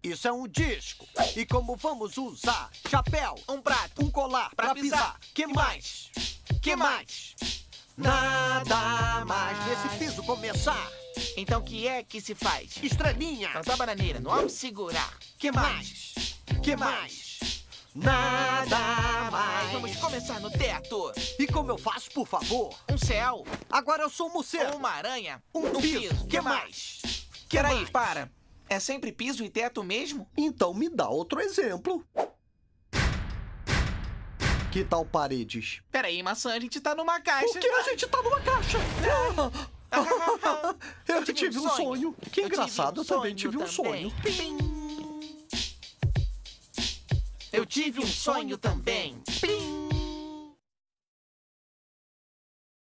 Isso é um disco. E como vamos usar? Chapéu, Um prato. um colar pra pisar. Que mais? Que mais? Nada mais nesse piso começar. Então o que é que se faz? Estrelinha. Plantar bananeira, no alto segurar. Que mais? Que mais? Nada mais. Vamos começar no teto. E como eu faço, por favor? Um céu, Agora eu sou um ou morcego. uma aranha, Um piso. Que mais? Que Peraí, mais? para. É sempre piso e teto mesmo? Então me dá outro exemplo. Que tal paredes? Peraí, maçã, a gente tá numa caixa. Por que a gente tá numa caixa? Eu tive um sonho. Que engraçado, eu também tive um sonho. Eu tive um sonho também. Pim.